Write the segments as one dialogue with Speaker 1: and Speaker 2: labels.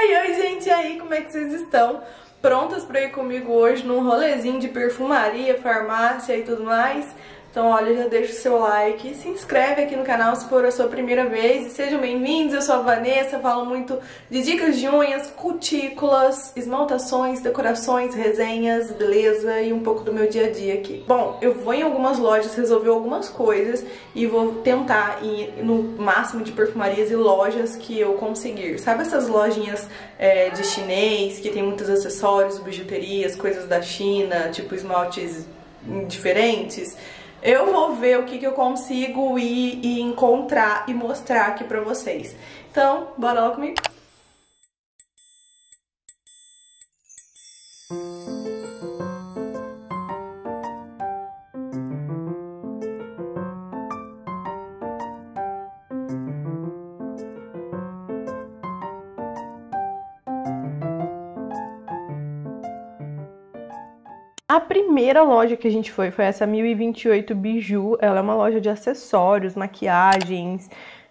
Speaker 1: Oi, gente, e aí, como é que vocês estão? Prontas pra ir comigo hoje num rolezinho de perfumaria, farmácia e tudo mais? Então, olha, já deixa o seu like, se inscreve aqui no canal se for a sua primeira vez e sejam bem-vindos. Eu sou a Vanessa, falo muito de dicas de unhas, cutículas, esmaltações, decorações, resenhas, beleza e um pouco do meu dia a dia aqui. Bom, eu vou em algumas lojas resolver algumas coisas e vou tentar ir no máximo de perfumarias e lojas que eu conseguir. Sabe essas lojinhas de chinês que tem muitos acessórios, bijuterias, coisas da China, tipo esmaltes diferentes? Eu vou ver o que eu consigo ir e encontrar e mostrar aqui pra vocês. Então, bora lá comigo! A primeira loja que a gente foi essa 1028 Biju. Ela é uma loja de acessórios, maquiagens,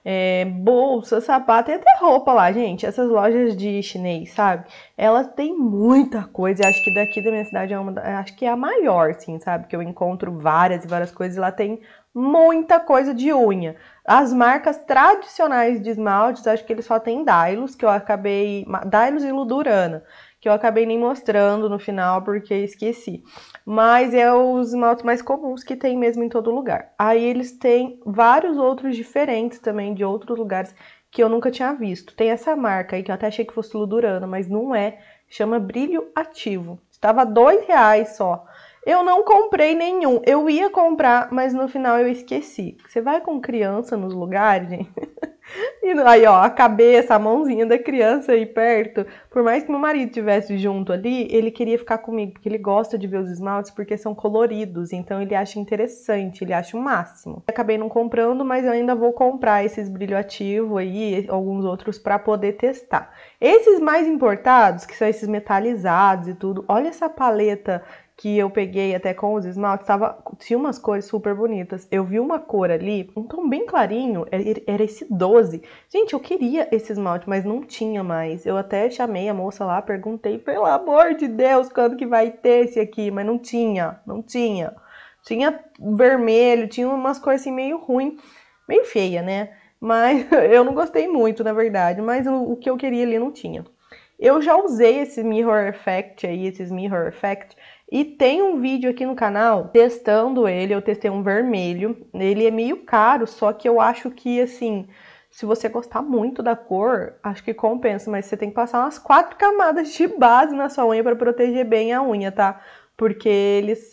Speaker 1: bolsa, sapato e até roupa lá, gente. Essas lojas de chinês, sabe? Elas têm muita coisa. Eu acho que daqui da minha cidade acho que é a maior, assim, sabe? Que eu encontro várias e várias coisas e lá tem muita coisa de unha. As marcas tradicionais de esmaltes, acho que eles só tem Dylos, que eu acabei... Dylos e Ludurana, que eu acabei nem mostrando no final porque esqueci. Mas é os esmaltes mais comuns que tem mesmo em todo lugar. Aí eles têm vários outros diferentes também de outros lugares que eu nunca tinha visto. Tem essa marca aí que eu até achei que fosse Ludurana, mas não é. Chama Brilho Ativo. Estava R$2 só. Eu não comprei nenhum. Eu ia comprar, mas no final eu esqueci. Você vai com criança nos lugares, gente? E aí, ó, a cabeça, a mãozinha da criança aí perto. Por mais que meu marido estivesse junto ali, ele queria ficar comigo, porque ele gosta de ver os esmaltes porque são coloridos. Então ele acha interessante, ele acha o máximo. Acabei não comprando, mas eu ainda vou comprar esses brilho ativo aí, alguns outros para poder testar. Esses mais importados, que são esses metalizados e tudo, olha essa paleta que eu peguei até com os esmaltes, tinha umas cores super bonitas. Eu vi uma cor ali, um tom bem clarinho, era esse 12. Gente, eu queria esse esmalte, mas não tinha mais. Eu até chamei a moça lá, perguntei, pelo amor de Deus, quando que vai ter esse aqui? Mas não tinha, não tinha. Tinha vermelho, tinha umas cores assim meio ruim, meio feia, né? Mas eu não gostei muito, na verdade, mas o que eu queria ali não tinha. Eu já usei esse Mirror Effect aí, esses Mirror Effect, e tem um vídeo aqui no canal testando ele. Eu testei um vermelho, ele é meio caro, só que eu acho que, assim, se você gostar muito da cor, acho que compensa, mas você tem que passar umas 4 camadas de base na sua unha para proteger bem a unha, tá? Porque eles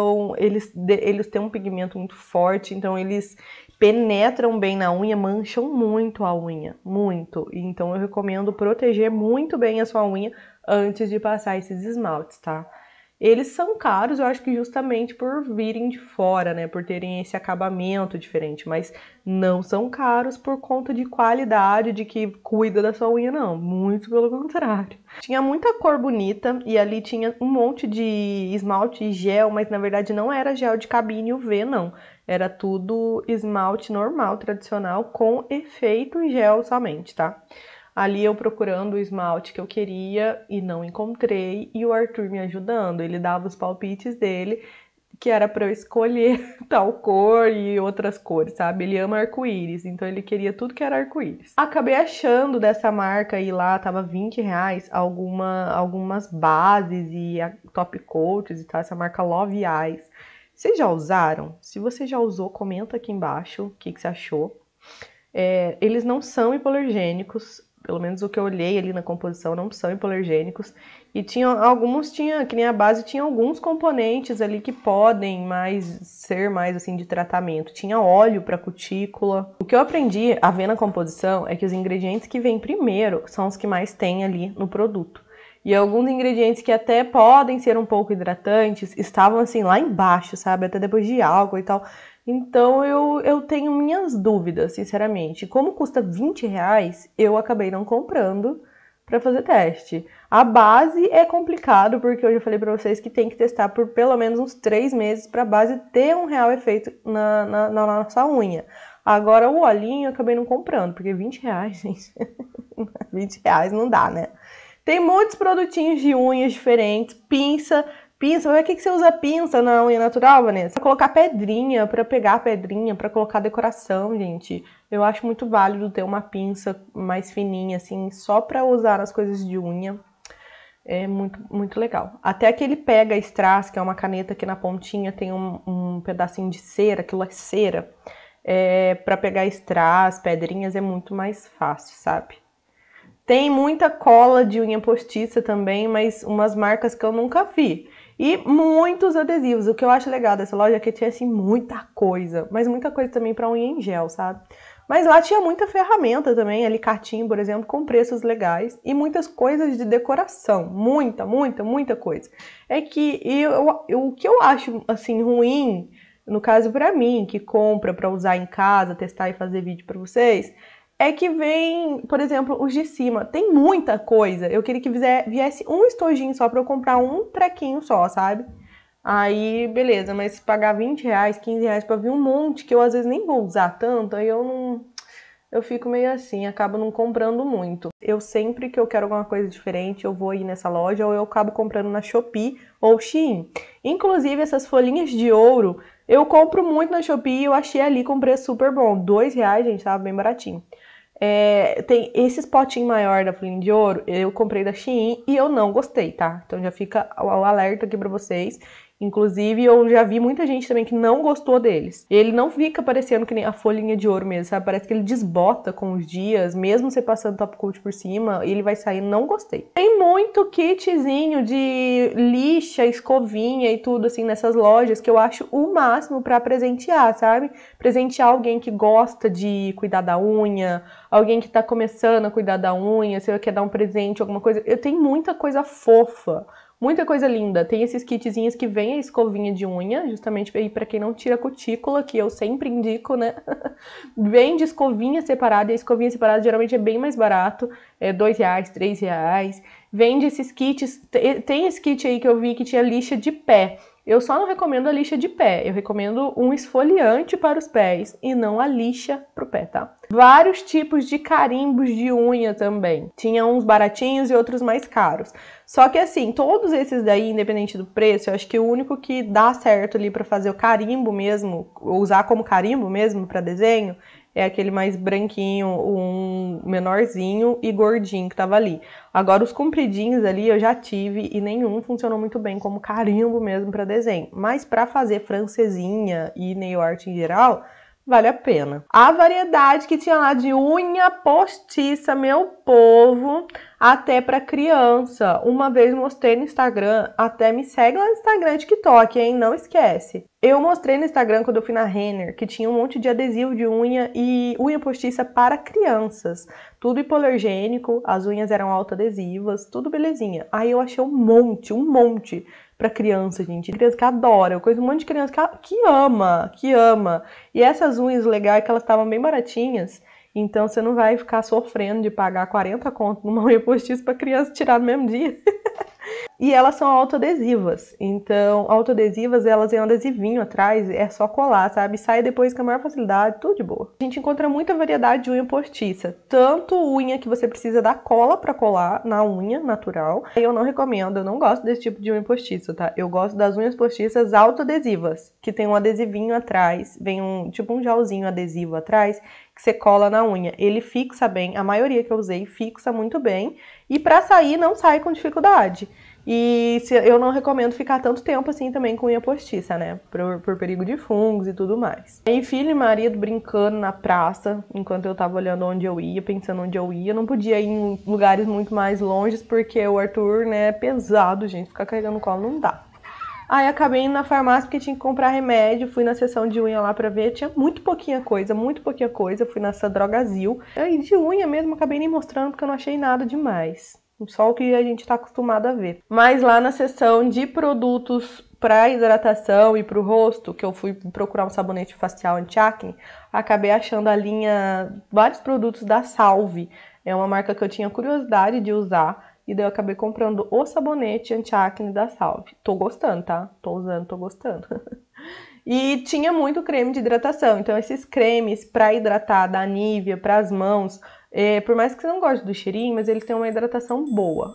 Speaker 1: têm um pigmento muito forte, então eles penetram bem na unha, mancham muito a unha, muito. Então eu recomendo proteger muito bem a sua unha antes de passar esses esmaltes, tá? Eles são caros, eu acho que justamente por virem de fora, né? Por terem esse acabamento diferente, mas não são caros por conta de qualidade, de que cuida da sua unha, não. Muito pelo contrário. Tinha muita cor bonita e ali tinha um monte de esmalte e gel, mas na verdade não era gel de cabine UV, não. Era tudo esmalte normal, tradicional, com efeito gel somente, tá? Ali eu procurando o esmalte que eu queria e não encontrei, e o Arthur me ajudando. Ele dava os palpites dele, que era para eu escolher tal cor e outras cores, sabe? Ele ama arco-íris, então ele queria tudo que era arco-íris. Acabei achando dessa marca aí lá, tava R$20, algumas bases e top coats e tal, essa marca Love Eyes. Vocês já usaram? Se você já usou, comenta aqui embaixo o que você achou. Eles não são hipoalergênicos, pelo menos o que eu olhei ali na composição, não são hipoalergênicos. E que nem a base, tinha alguns componentes ali que podem ser mais assim de tratamento. Tinha óleo para cutícula. O que eu aprendi a ver na composição é que os ingredientes que vêm primeiro são os que mais tem ali no produto. E alguns ingredientes que até podem ser um pouco hidratantes estavam assim lá embaixo, sabe? Até depois de álcool e tal. Então eu tenho minhas dúvidas, sinceramente. Como custa R$20, eu acabei não comprando para fazer teste. A base é complicado, porque eu já falei para vocês que tem que testar por pelo menos uns 3 meses para a base ter um real efeito na nossa unha. Agora o olhinho eu acabei não comprando, porque 20 reais, gente, 20 reais não dá, né? Tem muitos produtinhos de unhas diferentes, pinça, pra que você usa pinça na unha natural, Vanessa? Pra colocar pedrinha, pra pegar a pedrinha, pra colocar decoração, gente. Eu acho muito válido ter uma pinça mais fininha, assim, só pra usar nas coisas de unha. É muito, muito legal. Até aquele pega strass, que é uma caneta que na pontinha tem um pedacinho de cera, aquilo é cera. Pra pegar strass, pedrinhas, é muito mais fácil, sabe? Tem muita cola de unha postiça também, mas umas marcas que eu nunca vi. E muitos adesivos. O que eu acho legal dessa loja é que tinha assim muita coisa, mas muita coisa também para unha em gel, sabe? Mas lá tinha muita ferramenta também, alicatinho, por exemplo, com preços legais e muitas coisas de decoração. Muita, muita, muita coisa. É que o que eu acho assim ruim, no caso para mim, que compra para usar em casa, testar e fazer vídeo para vocês, é que vem, por exemplo, os de cima. Tem muita coisa. Eu queria que viesse um estojinho só pra eu comprar um trequinho só, sabe? Aí, beleza, mas pagar 20 reais, 15 reais pra vir um monte que eu às vezes nem vou usar tanto, aí eu não. Eu fico meio assim, acabo não comprando muito. Eu sempre que eu quero alguma coisa diferente, eu vou aí nessa loja ou eu acabo comprando na Shopee ou Shein. Inclusive, essas folhinhas de ouro, eu compro muito na Shopee e eu achei ali com preço super bom. 2 reais, gente, tava bem baratinho. Tem esses potinhos maior da folhinha de ouro, eu comprei da Shein e eu não gostei, tá? Então já fica o alerta aqui pra vocês. Inclusive, eu já vi muita gente também que não gostou deles. Ele não fica parecendo que nem a folhinha de ouro mesmo, sabe? Parece que ele desbota com os dias, mesmo você passando top coat por cima, ele vai sair, não gostei. Tem muito kitzinho de lixa, escovinha e tudo assim nessas lojas que eu acho o máximo pra presentear, sabe? Presentear alguém que gosta de cuidar da unha, alguém que tá começando a cuidar da unha, se você quer dar um presente, alguma coisa. Eu tenho muita coisa fofa, muita coisa linda. Tem esses kitzinhos que vem a escovinha de unha, justamente aí para quem não tira cutícula, que eu sempre indico, né? Vem de escovinha separada, e a escovinha separada geralmente é bem mais barato, é 2 reais, 3 reais. Vende esses kits, tem esse kit aí que eu vi que tinha lixa de pé. Eu só não recomendo a lixa de pé, eu recomendo um esfoliante para os pés e não a lixa pro pé, tá? Vários tipos de carimbos de unha também. Tinha uns baratinhos e outros mais caros. Só que assim, todos esses daí, independente do preço, eu acho que o único que dá certo ali para fazer o carimbo mesmo, usar como carimbo mesmo para desenho, é aquele mais branquinho, um menorzinho e gordinho que tava ali. Agora os compridinhos ali eu já tive e nenhum funcionou muito bem como carimbo mesmo para desenho. Mas para fazer francesinha e nail art em geral, vale a pena. A variedade que tinha lá de unha postiça, meu povo, até para criança. Uma vez mostrei no Instagram, até me segue lá no Instagram e TikTok, hein? Não esquece. Eu mostrei no Instagram quando eu fui na Renner que tinha um monte de adesivo de unha e unha postiça para crianças. Tudo hipoalergênico, as unhas eram autoadesivas, tudo belezinha. Aí eu achei um monte pra criança, gente. Criança que adora, eu conheço um monte de criança que ama, que ama. E essas unhas legais que elas estavam bem baratinhas, então você não vai ficar sofrendo de pagar 40 conto numa unha postiça pra criança tirar no mesmo dia. E elas são autoadesivas, então autoadesivas elas têm um adesivinho atrás, é só colar, sabe? Sai depois com a maior facilidade, tudo de boa. A gente encontra muita variedade de unha postiça, tanto unha que você precisa da cola pra colar na unha natural. Eu não recomendo, eu não gosto desse tipo de unha postiça, tá? Eu gosto das unhas postiças autoadesivas, que tem um adesivinho atrás, vem tipo um gelzinho adesivo atrás, que você cola na unha. Ele fixa bem, a maioria que eu usei fixa muito bem, e pra sair não sai com dificuldade. E eu não recomendo ficar tanto tempo assim também com unha postiça, né? Por perigo de fungos e tudo mais. E filho e marido brincando na praça, enquanto eu tava olhando onde eu ia, pensando onde eu ia. Não podia ir em lugares muito mais longes, porque o Arthur, né, é pesado, gente. Ficar carregando colo não dá. Aí acabei indo na farmácia porque tinha que comprar remédio, fui na seção de unha lá pra ver, tinha muito pouquinha coisa, fui nessa Drogazil. E de unha mesmo, acabei nem mostrando porque eu não achei nada demais. Só o que a gente tá acostumado a ver. Mas lá na seção de produtos para hidratação e para o rosto, que eu fui procurar um sabonete facial anti-acne, acabei achando a linha, vários produtos da Salve. É uma marca que eu tinha curiosidade de usar, e daí eu acabei comprando o sabonete anti-acne da Salve. Tô gostando, tá? Tô usando, tô gostando. E tinha muito creme de hidratação. Então, esses cremes para hidratar da Nivea, para as mãos, por mais que você não goste do cheirinho, mas eles têm uma hidratação boa.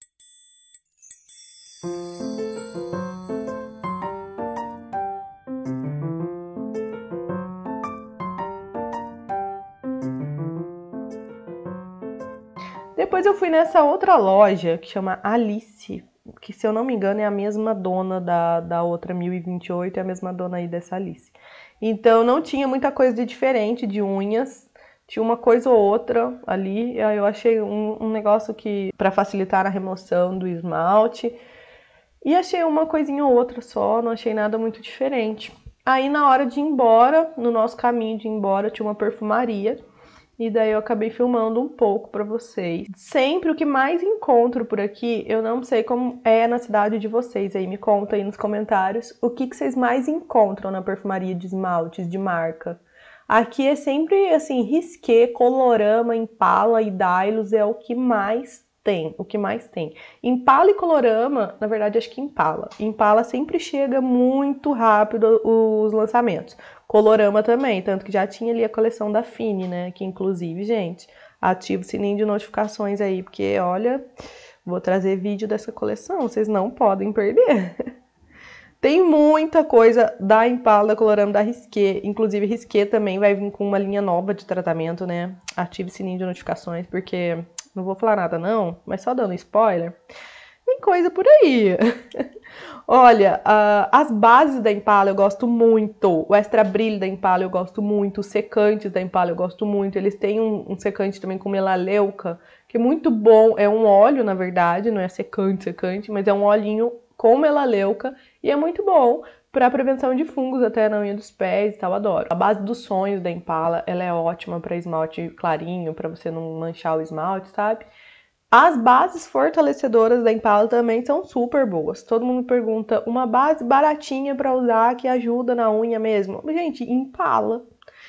Speaker 1: Depois eu fui nessa outra loja que chama Alice, que se eu não me engano é a mesma dona da outra 1028, é a mesma dona aí dessa Alice. Então não tinha muita coisa de diferente de unhas, tinha uma coisa ou outra ali, aí eu achei um negócio que para facilitar a remoção do esmalte, e achei uma coisinha ou outra só, não achei nada muito diferente. Aí na hora de ir embora, no nosso caminho de ir embora, tinha uma perfumaria. E daí eu acabei filmando um pouco pra vocês. Sempre o que mais encontro por aqui, eu não sei como é na cidade de vocês. Aí me conta aí nos comentários o que vocês mais encontram na perfumaria de esmaltes, de marca. Aqui é sempre assim, Risqué, Colorama, Impala e Dailus é o que mais tem, Impala e Colorama, na verdade acho que Impala. Impala sempre chega muito rápido os lançamentos. Colorama também, tanto que já tinha ali a coleção da Fini, né? Que inclusive, gente, ativa o sininho de notificações aí, porque olha, vou trazer vídeo dessa coleção, vocês não podem perder. Tem muita coisa da Impala, da Colorama, da Risqué. Inclusive, Risqué também vai vir com uma linha nova de tratamento, né? Ative o sininho de notificações, porque não vou falar nada não, mas só dando spoiler. Tem coisa por aí. Olha, as bases da Impala eu gosto muito. O Extra Brilho da Impala eu gosto muito. Os secantes da Impala eu gosto muito. Eles têm um secante também com melaleuca, que é muito bom. É um óleo, na verdade, não é secante, mas é um olhinho com melaleuca e é muito bom para prevenção de fungos até na unha dos pés e tal, adoro. A base dos sonhos da Impala, ela é ótima para esmalte clarinho, para você não manchar o esmalte, sabe? As bases fortalecedoras da Impala também são super boas. Todo mundo pergunta, uma base baratinha para usar que ajuda na unha mesmo? Gente, Impala.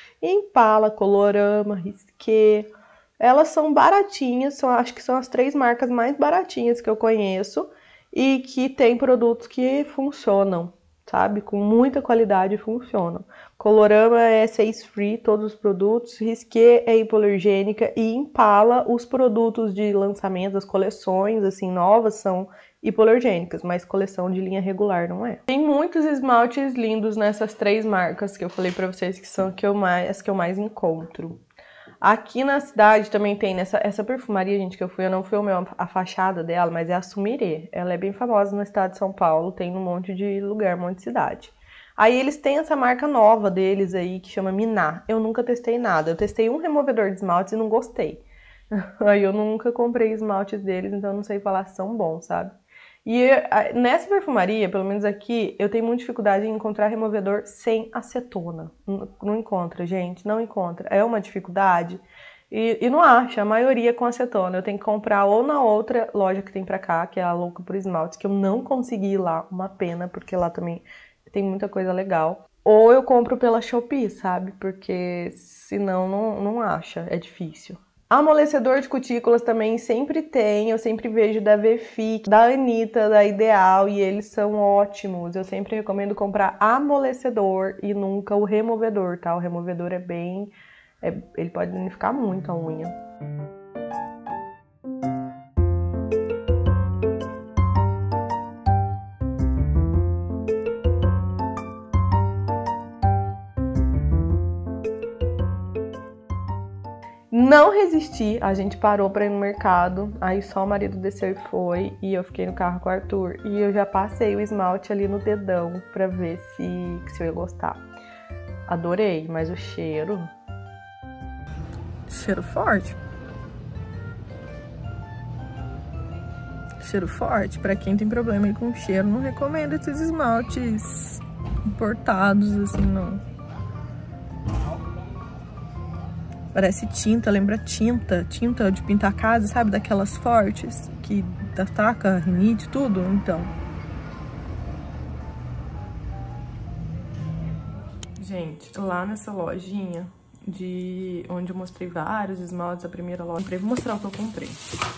Speaker 1: Impala, Colorama, Risqué, elas são baratinhas, acho que são as 3 marcas mais baratinhas que eu conheço e que tem produtos que funcionam, sabe? Com muita qualidade funcionam. Colorama é 6 free, todos os produtos. Risqué é hipoalergênica e Impala, os produtos de lançamento, as coleções assim novas são hipoalergênicas, mas coleção de linha regular não é. Tem muitos esmaltes lindos nessas 3 marcas que eu falei pra vocês que são as que eu mais encontro. Aqui na cidade também tem essa perfumaria, gente, que eu fui, eu não filmei a fachada dela, mas é a Sumire. Ela é bem famosa no estado de São Paulo, tem um monte de lugar, um monte de cidade. Aí eles têm essa marca nova deles aí, que chama Miná. Eu nunca testei nada. Eu testei um removedor de esmaltes e não gostei. Aí eu nunca comprei esmaltes deles, então eu não sei falar se são bons, sabe? E nessa perfumaria, pelo menos aqui, eu tenho muita dificuldade em encontrar removedor sem acetona. Não encontra, gente, não encontra. É uma dificuldade. E não acha, a maioria com acetona. Eu tenho que comprar ou na outra loja que tem pra cá, que é a Louca por Esmaltes, que eu não consegui ir lá, uma pena, porque lá também tem muita coisa legal. Ou eu compro pela Shopee, sabe? Porque senão não acha, é difícil. Amolecedor de cutículas também sempre tem, eu sempre vejo da Vefic, da Anitta, da Ideal, e eles são ótimos. Eu sempre recomendo comprar amolecedor e nunca o removedor, tá? O removedor é bem... ele pode danificar muito a unha. Não resisti, a gente parou pra ir no mercado, aí só o marido desceu e foi, e eu fiquei no carro com o Arthur, e eu já passei o esmalte ali no dedão pra ver se eu ia gostar. Adorei, mas o cheiro... Cheiro forte. Cheiro forte, pra quem tem problema aí com cheiro, não recomendo esses esmaltes importados, assim, não. Parece tinta, lembra tinta de pintar casa, sabe? Daquelas fortes, que ataca rinite, tudo, então. Gente, lá nessa lojinha, onde eu mostrei vários esmaltes, a primeira loja, vou mostrar o que eu comprei.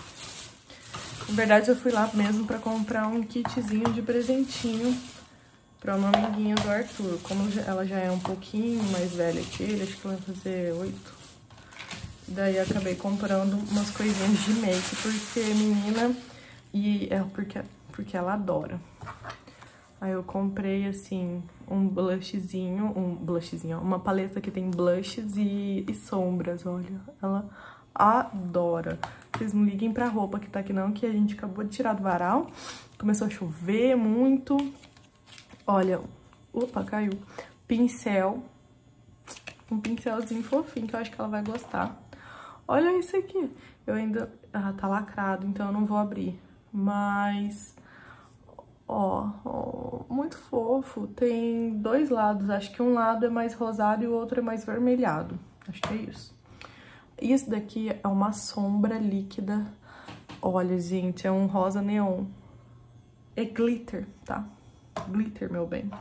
Speaker 1: Na verdade, eu fui lá mesmo pra comprar um kitzinho de presentinho pra uma amiguinha do Arthur. Como ela já é um pouquinho mais velha que ele, acho que ela vai fazer 8. Daí eu acabei comprando umas coisinhas de make, porque menina... E é porque ela adora. Aí eu comprei, assim, um blushzinho, uma paleta que tem blushes e sombras, olha. Ela adora. Vocês não liguem pra roupa que tá aqui não, que a gente acabou de tirar do varal. Começou a chover muito. Olha, opa, caiu. Pincel. Um pincelzinho fofinho, que eu acho que ela vai gostar. Olha isso aqui. Eu ainda... Ah, tá lacrado, então eu não vou abrir. Mas... Ó, muito fofo. Tem 2 lados. Acho que um lado é mais rosado e o outro é mais vermelhado. Acho que é isso. Isso daqui é uma sombra líquida. Olha, gente, é um rosa neon. É glitter, tá? Glitter, meu bem.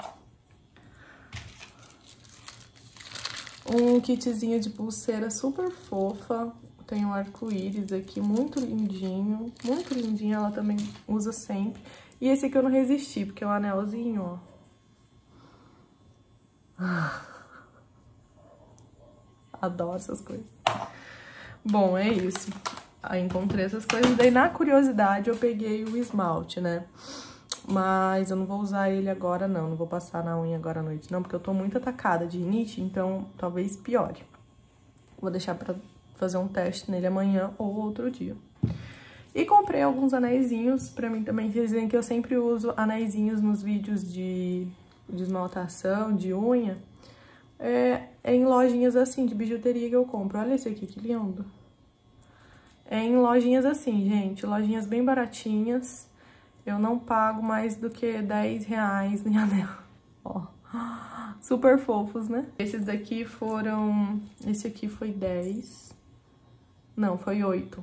Speaker 1: Um kitzinho de pulseira super fofa. Tem um arco-íris aqui, muito lindinho. Muito lindinho, ela também usa sempre. E esse aqui eu não resisti, porque é um anelzinho, ó. Adoro essas coisas. Bom, é isso. Aí encontrei essas coisas. Daí, na curiosidade, eu peguei o esmalte, né? Mas eu não vou usar ele agora, não. Não vou passar na unha agora à noite, não. Porque eu tô muito atacada de rinite, então talvez piore. Vou deixar pra fazer um teste nele amanhã ou outro dia. E comprei alguns anéisinhos pra mim também. Vocês dizem que eu sempre uso anéisinhos nos vídeos de esmaltação, de unha. É em lojinhas assim, de bijuteria que eu compro. Olha esse aqui, que lindo. É em lojinhas assim, gente. Lojinhas bem baratinhas. Eu não pago mais do que R$10 em anel. Ó, super fofos, né? Esses daqui foram... Esse aqui foi 10. Não, foi 8.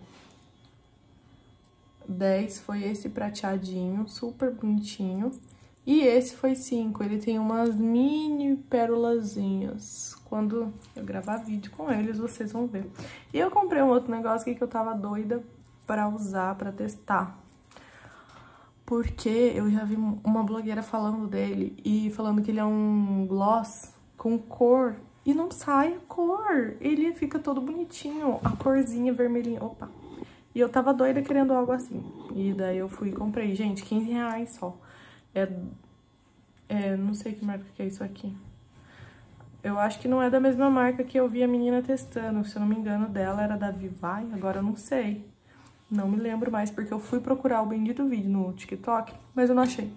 Speaker 1: 10 foi esse prateadinho, super bonitinho. E esse foi 5, ele tem umas mini pérolazinhas. Quando eu gravar vídeo com eles, vocês vão ver. E eu comprei um outro negócio aqui que eu tava doida pra usar, pra testar. Porque eu já vi uma blogueira falando dele e falando que ele é um gloss com cor. E não sai a cor, ele fica todo bonitinho, a corzinha vermelhinha, opa. E eu tava doida querendo algo assim. E daí eu fui e comprei. Gente, R$15 só. Não sei que marca que é isso aqui. Eu acho que não é da mesma marca que eu vi a menina testando. Se eu não me engano, dela era da Vivai. Agora eu não sei. Não me lembro mais, porque eu fui procurar o bendito vídeo no TikTok, mas eu não achei.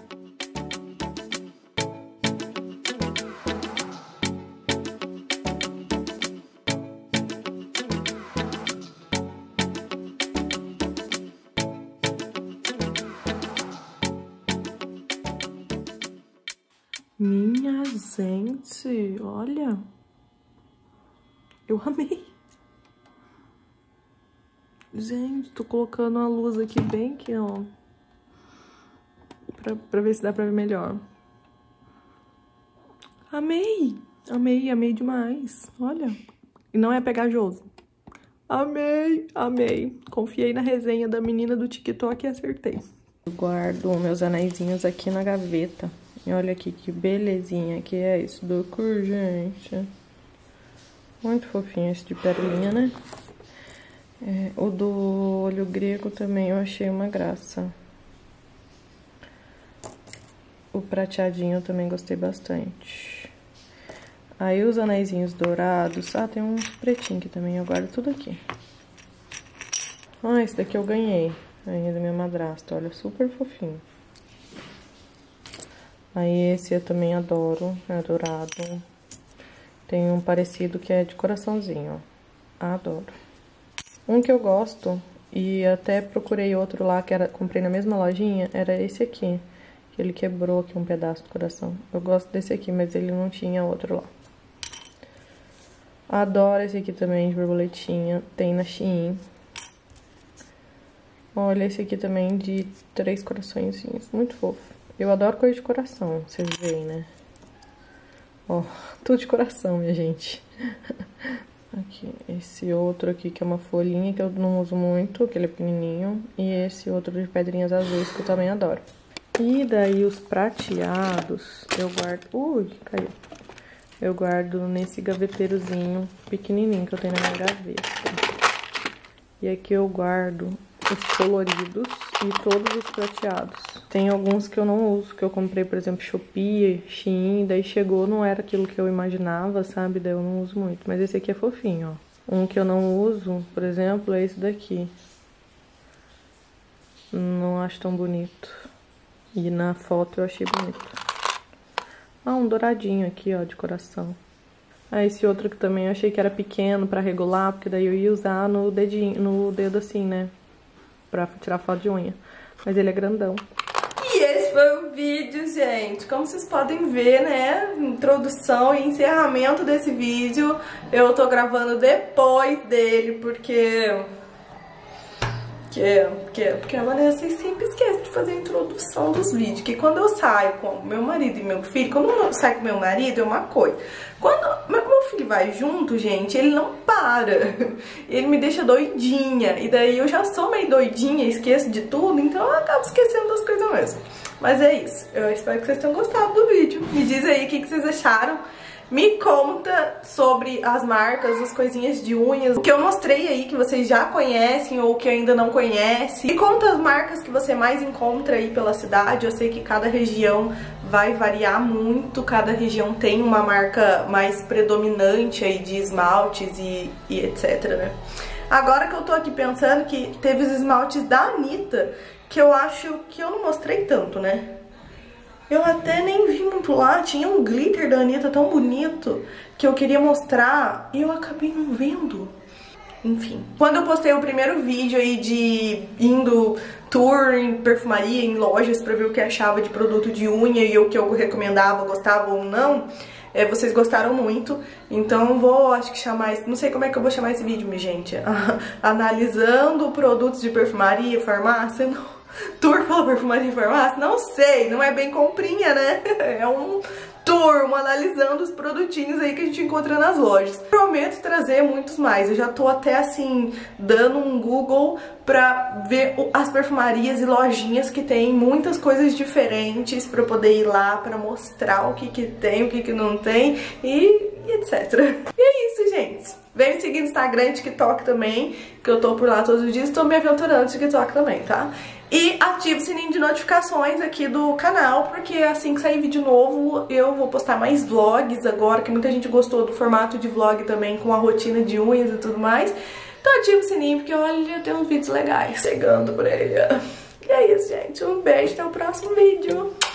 Speaker 1: Minha gente, olha. Eu amei. Gente, tô colocando a luz aqui bem aqui, ó. Pra ver se dá pra ver melhor. Amei! Amei, amei demais. Olha. E não é pegajoso. Amei, amei. Confiei na resenha da menina do TikTok e acertei. Eu guardo meus anéisinhos aqui na gaveta. E olha aqui que belezinha que é isso do cor, gente. Muito fofinho esse de pérolinha, né? O do olho grego também eu achei uma graça. O prateadinho eu também gostei bastante. Aí os anéisinhos dourados. Ah, tem um pretinho aqui também, eu guardo tudo aqui. Ah, esse daqui eu ganhei. Aí da minha madrasta, olha, super fofinho. Aí esse eu também adoro, é dourado. Tem um parecido que é de coraçãozinho, ó. Adoro. Um que eu gosto, e até procurei outro lá, comprei na mesma lojinha, era esse aqui. Que ele quebrou aqui um pedaço do coração. Eu gosto desse aqui, mas ele não tinha outro lá. Adoro esse aqui também, de borboletinha. Tem na Shein. Olha esse aqui também de 3 coraçõezinhos, muito fofo. Eu adoro coisa de coração, vocês veem, né? Ó, tudo de coração, minha gente. Aqui, esse outro aqui que é uma folhinha que eu não uso muito, que ele é pequenininho. E esse outro de pedrinhas azuis que eu também adoro. E daí os prateados eu guardo... Ui, caiu. Eu guardo nesse gaveteirozinho pequenininho que eu tenho na minha gaveta. E aqui eu guardo os coloridos e todos os prateados. Tem alguns que eu não uso, que eu comprei, por exemplo, Shopee, Shein, daí chegou, não era aquilo que eu imaginava, sabe? Daí eu não uso muito. Mas esse aqui é fofinho, ó. Um que eu não uso, por exemplo, é esse daqui. Não acho tão bonito. E na foto eu achei bonito. Ah, um douradinho aqui, ó, de coração. Ah, esse outro que também eu achei que era pequeno pra regular, porque daí eu ia usar no dedinho, no dedo assim, né? Pra tirar foto de unha. Mas ele é grandão. E esse foi o vídeo, gente. Como vocês podem ver, né? Introdução e encerramento desse vídeo. Eu tô gravando depois dele, porque a Vanessa sempre esquece de fazer a introdução dos vídeos. Que quando eu saio com meu marido e meu filho, quando eu saio com meu marido é uma coisa. Quando meu filho vai junto, gente, ele não para. Ele me deixa doidinha. E daí eu já sou meio doidinha, esqueço de tudo, então eu acabo esquecendo das coisas mesmo. Mas é isso. Eu espero que vocês tenham gostado do vídeo. Me diz aí o que vocês acharam. Me conta sobre as marcas, as coisinhas de unhas, o que eu mostrei aí que vocês já conhecem ou que ainda não conhecem. Me conta as marcas que você mais encontra aí pela cidade. Eu sei que cada região vai variar muito, cada região tem uma marca mais predominante aí de esmaltes e etc, né? Agora que eu tô aqui pensando que teve os esmaltes da Anitta, que eu acho que eu não mostrei tanto, né? Eu até nem vi muito lá, tinha um glitter da Anitta tão bonito que eu queria mostrar e eu acabei não vendo. Enfim. Quando eu postei o primeiro vídeo aí de indo tour em perfumaria, em lojas pra ver o que achava de produto de unha e o que eu recomendava, gostava ou não, vocês gostaram muito, então eu vou, acho que chamar, não sei como é que eu vou chamar esse vídeo, minha gente, analisando produtos de perfumaria, farmácia, não. Tour pela perfumaria e farmácia? Não sei, não é bem comprinha, né? É um tour, analisando os produtinhos aí que a gente encontra nas lojas. Prometo trazer muitos mais. Eu já tô até assim, dando um Google pra ver as perfumarias e lojinhas que tem muitas coisas diferentes pra eu poder ir lá pra mostrar o que que tem, o que que não tem e etc. E é isso, gente. Vem me seguir no Instagram e TikTok também, que eu tô por lá todos os dias. Tô me aventurando no TikTok também, tá? E ative o sininho de notificações aqui do canal, porque assim que sair vídeo novo, eu vou postar mais vlogs agora, que muita gente gostou do formato de vlog também, com a rotina de unhas e tudo mais. Então ative o sininho, porque olha, tem uns vídeos legais chegando por aí. E é isso, gente. Um beijo, até o próximo vídeo.